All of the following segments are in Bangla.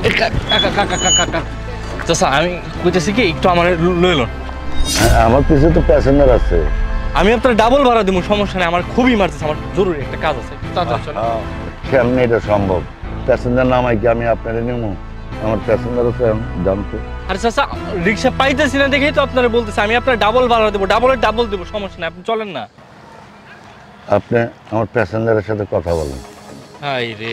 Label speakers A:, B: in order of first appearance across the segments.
A: চাচা আমি কইতেছি কি একটু আমার লইল।
B: আমার পিছে তো প্যাসেঞ্জার আছে।
A: আমি আপনার ডাবল ভাড়া দিব, সমস্যা নেই, আমার খুব ইমার্জেন্সি, আমার জরুরি একটা কাজ আছে।
B: কেমনি এটা সম্ভব? প্যাসেঞ্জার নামাই কি আমি আপনারে নিব? আমার প্যাসেঞ্জার আছে জানতো।
A: আরে চাচা রিক্সা পাইতেছি না দেখেই তো আপনারা বলতেছি আমি আপনার ডাবল ভাড়া দেবো, ডাবলের ডাবল দেবো, সমস্যা নেই, আপনি চলেন না।
B: আপনি আমার প্যাসেঞ্জারের সাথে কথা বলেন।
A: হাই রে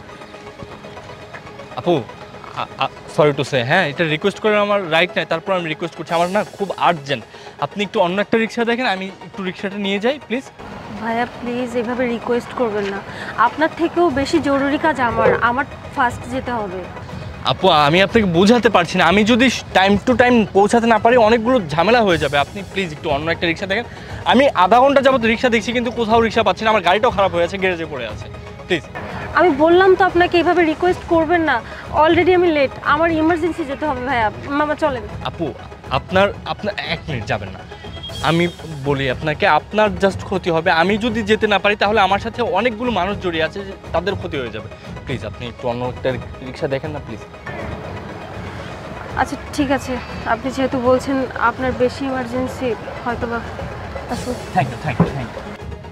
A: আপু, সরি টু সে, হ্যাঁ এটা রিকোয়েস্ট করার আমার রাইট নাই, তারপর আমি রিকোয়েস্ট করছি, আমার না খুব আর্জেন্ট, আপনি একটু অন্য একটা রিক্সা দেখেন, আমি একটু রিক্সাটা নিয়ে যাই প্লিজ।
C: ভাইয়া প্লিজ এভাবে রিকোয়েস্ট করবেন না, আপনার থেকেও বেশি জরুরি কাজ আমার ফার্স্ট যেতে হবে।
A: আপু আমি আপনাকে বোঝাতে পারছি না, আমি যদি টাইম টু টাইম পৌঁছাতে না পারি অনেকগুলো ঝামেলা হয়ে যাবে, আপনি প্লিজ একটু অন্য একটা রিক্সা দেখেন। আমি আধা ঘন্টা যাবত রিক্সা দেখছি কিন্তু কোথাও রিক্সা পাচ্ছি না, আমার গাড়িটাও খারাপ হয়ে আছে, গ্যারেজে পড়ে আছে, প্লিজ।
C: আমি বললাম তো আপনাকে এইভাবে রিকোয়েস্ট করবেন না, অলরেডি আমি লেট, আমার ইমার্জেন্সি যেতে হবে ভাইয়া, মামা চলেন।
A: আপু আপনার এক মিনিট যাবেন না, আমি বলি আপনাকে, আপনার জাস্ট ক্ষতি হবে, আমি যদি যেতে না পারি তাহলে আমার সাথে অনেকগুলো মানুষ জড়িয়ে আছে, তাদের ক্ষতি হয়ে যাবে, প্লিজ আপনি একটু অন্য একটা রিক্সা দেখেন না প্লিজ।
C: আচ্ছা ঠিক আছে, আপনি যেহেতু বলছেন আপনার বেশি ইমার্জেন্সি, হয়তো বা আসুন।
A: Thank you thank you thank you.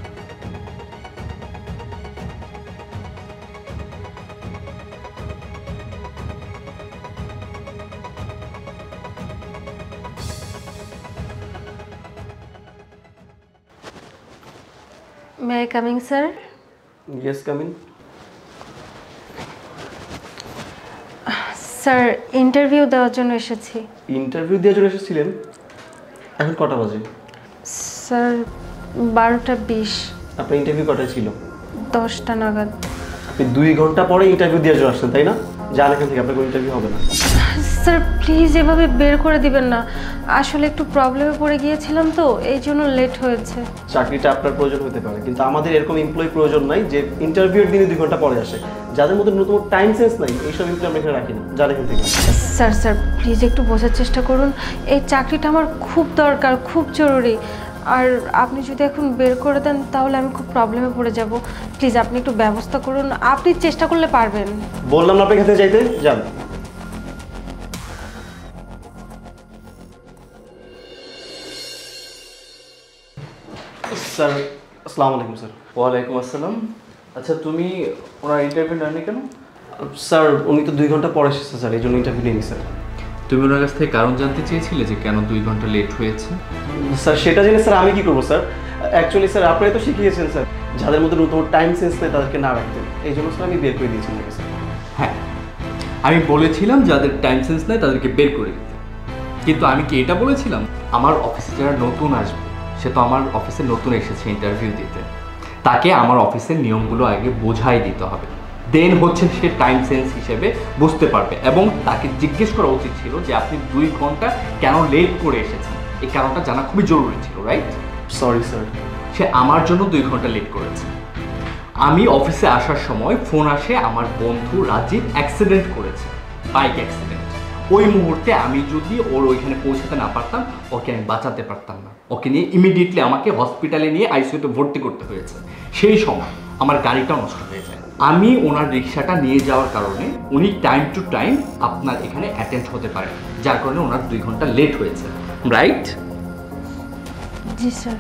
C: May I coming sir?
D: Yes coming.
C: Sir interview দেওয়ার জন্য এসেছি।
D: ইন্টারভিউ দেওয়ার জন্য এসেছিলেন? এখন কটা বাজে?
C: স্যার 12:20।
D: আপনার ইন্টারভিউ কটায় ছিল?
C: 10টা নাগাদ।
D: আপনি 2 ঘন্টা পরে ইন্টারভিউ দেওয়ার জন্য আসছেন তাই না? যান এখান থেকে, আপনার কোনো ইন্টারভিউ হবে না।
C: স্যার প্লিজ এভাবে বের করে দিবেন না, আসলে একটু প্রবলেমে পড়ে গিয়েছিলাম তো এই জন্য লেট হয়েছে।
D: চাকরিটা আপনার প্রয়োজন হতে পারে, কিন্তু আমাদের এরকম এমপ্লয়ি প্রয়োজন নাই যে ইন্টারভিউর দিনে 2 ঘন্টা পরে আসে, যাদের মধ্যে নতুন টাইম সেন্স নাই, এইসব এমপ্লয়ি আমরা এখানে রাখি না। যান এখান থেকে।
C: স্যার প্লিজ একটু বোঝার চেষ্টা করুন, এই চাকরিটা আমার খুব দরকার, খুব জরুরি, আর আপনি যদি এখন বের করে দেন তাহলে আমি খুব প্রবলেমে পড়ে যাব, প্লিজ আপনি একটু ব্যবস্থা করুন, আপনি চেষ্টা করলে পারবেন।
D: বললাম না আপনি এখান থেকে যাইতে, যান। স্যার আসসালামু আলাইকুম। স্যার
A: ওয়ালাইকুম আসসালাম। আচ্ছা তুমি ওনার ইন্টারভিউ নেননি কেন?
D: স্যার উনি তো 2 ঘন্টা পরে এসেছে স্যার, এই জন্য ইন্টারভিউ নিইনি স্যার।
E: তুমি ওনার কাছ থেকে কারণ জানতে চেয়েছিলে যে কেন 2 ঘন্টা লেট হয়েছে?
D: স্যার সেটা জেনে স্যার আমি কি করবো স্যার? অ্যাকচুয়ালি স্যার আপনারা তো শিখিয়েছেন স্যার যাদের মধ্যে নতুন টাইম সেন্স নেই তাদেরকে না রাখতে, এই জন্য স্যার আমি বের করে দিয়েছি নাকি স্যার?
E: হ্যাঁ আমি বলেছিলাম যাদের টাইম সেন্স নেই তাদেরকে বের করে দিতে, কিন্তু আমি কি এটা বলেছিলাম আমার অফিসে যারা নতুন আসবে, সে তো আমার অফিসে নতুন এসেছে ইন্টারভিউ দিতে, তাকে আমার অফিসের নিয়মগুলো আগে বোঝাই দিতে হবে, দেন হচ্ছে সে টাইম সেন্স হিসেবে বুঝতে পারবে, এবং তাকে জিজ্ঞেস করা উচিত ছিল যে আপনি 2 ঘন্টা কেন লেট করে এসেছেন, এই কারণটা জানা খুবই জরুরি ছিল, রাইট?
D: Sorry sir.
E: সে আমার জন্য 2 ঘন্টা লেট করেছে। আমি অফিসে আসার সময় ফোন আসে আমার বন্ধু রাজীব অ্যাক্সিডেন্ট করেছে, বাইক অ্যাক্সিডেন্ট। ওই মুহূর্তে আমি যদি ওর ওইখানে পৌঁছাতে না পারতাম, ওকে আমি বাঁচাতে পারতাম না, ওকে নিয়ে ইমিডিয়েটলি আমাকে হসপিটালে নিয়ে আইসিইউতে ভর্তি করতে হয়েছে। সেই সময় আমার গাড়িটাও নষ্ট হয়ে যায়। আমি ওনার রিক্সাটা নিয়ে যাওয়ার কারণে উনি টাইম টু টাইম আপনার এখানে অ্যাটেন্ড হতে পারেন, যার কারণে ওনার 2 ঘন্টা লেট হয়েছে, রাইট?
C: জি স্যার।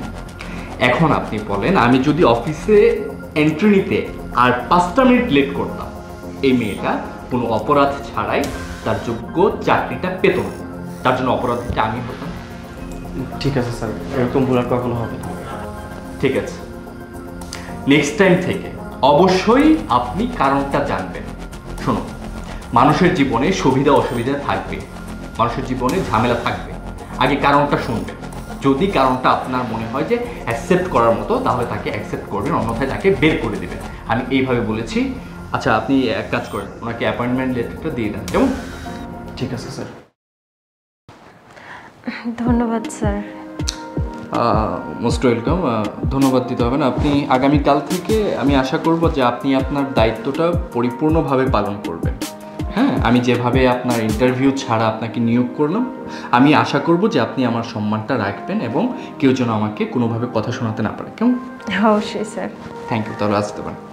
E: এখন আপনি বলেন, আমি যদি অফিসে এন্ট্রি নিতে আর 5টা মিনিট লেট করতাম, এই মেয়েটা কোনো অপরাধ ছাড়াই তার যোগ্য চাকরিটা পেত না, তার জন্য অপরাধীটা আমি হতাম।
D: ঠিক আছে স্যার, এরকম ভুল আর কখনো হবে না।
E: ঠিক আছে, নেক্সট টাইম থেকে অবশ্যই আপনি কারণটা জানবেন। শুনুন, মানুষের জীবনে সুবিধা অসুবিধা থাকবে, মানুষের জীবনে ঝামেলা থাকবে, আগে কারণটা শুনবেন। যদি কারণটা আপনার মনে হয় যে অ্যাকসেপ্ট করার মতো, তাহলে তাকে অ্যাকসেপ্ট করবেন, অন্যথায় তাকে বের করে দেবেন। আমি এইভাবে বলেছি। আচ্ছা আপনি এক কাজ করেন, ওনাকে অ্যাপয়েন্টমেন্ট লেটারটা দিয়ে দেন, কেমন?
D: ঠিক আছে স্যার।
C: ধন্যবাদ স্যার।
E: Most welcome. ধন্যবাদ দিতে হবে না, আপনি আগামীকাল থেকে আমি আশা করব যে আপনি আপনার দায়িত্বটা পরিপূর্ণভাবে পালন করবেন। হ্যাঁ, আমি যেভাবে আপনার ইন্টারভিউ ছাড়া আপনাকে নিয়োগ করলাম, আমি আশা করব যে আপনি আমার সম্মানটা রাখবেন এবং কেউ যেন আমাকে কোনোভাবে কথা শোনাতে না পারে, কেমন?
C: অবশ্যই স্যার।
E: থ্যাংক ইউ, তাহলে আসতে পারেন।